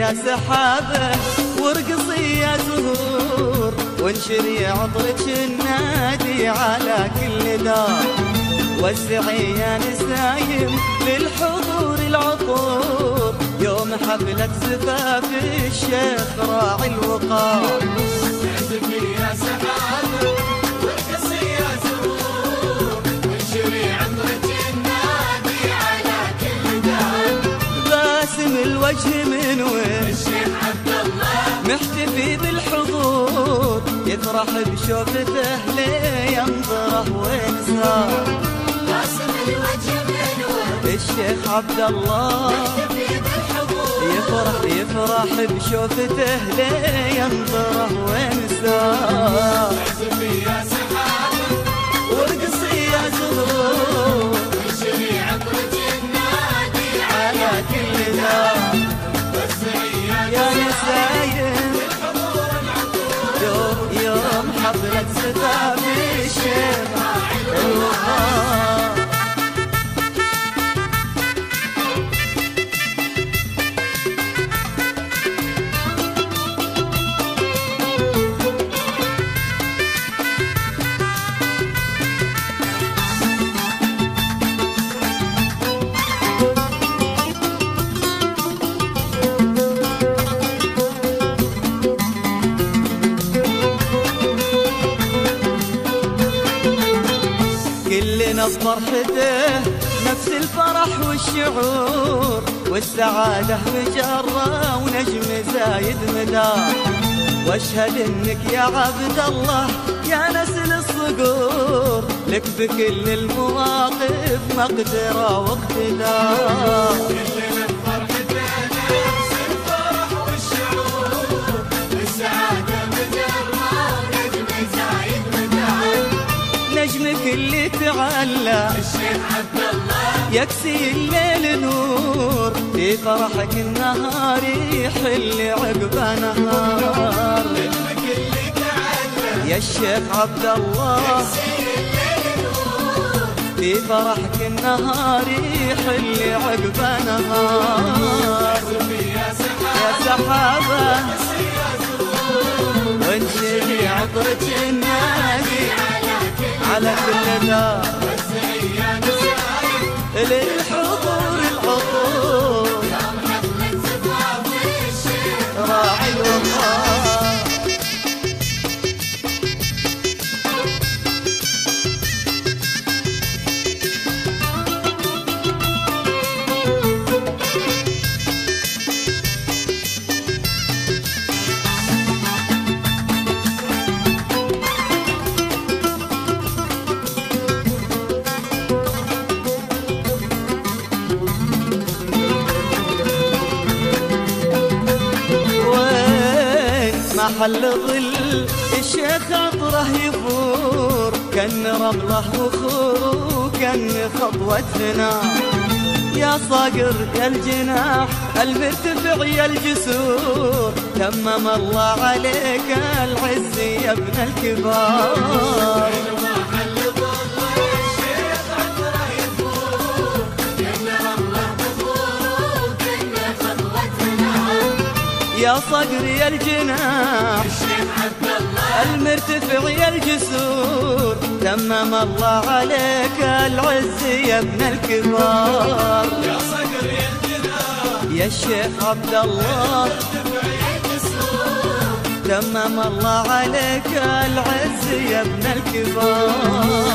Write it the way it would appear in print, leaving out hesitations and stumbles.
يا سحابة وارقصي يا زهور، وانشري عطرك النادي على كل دار. وسعي يا نسايم للحضور العطور، يوم حفلة زفاف الشيخ راعي الوقار. احتفي يا سحابة وارقصي يا زهور، وانشري عطرك النادي على كل دار. باسم الوجه من وين الشيخ عبد الله محتفي بالحضور، يفرح بشوفته لينظره وين صار. باسم الوجه من وين الشيخ عبد الله محتفي بالحضور، يفرح بشوفته لينظره وين صار. احتفي يا سحابة وارقصي يا زهور، وانشري عطرك النادي على كل دار. وسعي يا نسايم الحضور العطور، يوم حفلة زفاف الشيخ الوقار. كلنا بفرحته نفس الفرح والشعور، والسعادة مجرة ونجم زايد مدار. واشهد انك يا عبد الله يا نسل الصقور، لك بكل المواقف مقدرة واقتدار. كلنا بفرحته نفس الفرح والشعور، والسعادة مجرة ونجم زايد مدار. نجمك اللي تعلى الشيخ عبد الله يكسي الليل نور، في فرحك النهار يحل عقبه نهار. نجمك اللي تعلى يا الشيخ عبد الله في فرحك النهار يحل عقبه نهار. يا يا سحابة يا زهور، وانشري عطرك النادي على كل دار. وسعي يا نسايم للحضور العطور يوم حفلة زفاف الشيخ راعي الوقار. محل ظل الشيخ عطره يفور، كان رمله وخور وكان خطوة ثنا. يا صقر يا الجناح المرتفع يا الجسور، تمم الله عليك العز يا ابن الكبار. محل ظل الشيخ عطره يفور، كان رمله وخور وكان خطوتنا. يا صقر يا الجناح الشيخ عبد الله المرتفع يا الجسور، تمم الله عليك العز يا ابن الكبار. يا صقر يا الجناح يا الشيخ عبد الله يا الجسور، تمم الله عليك العز يا ابن الكبار.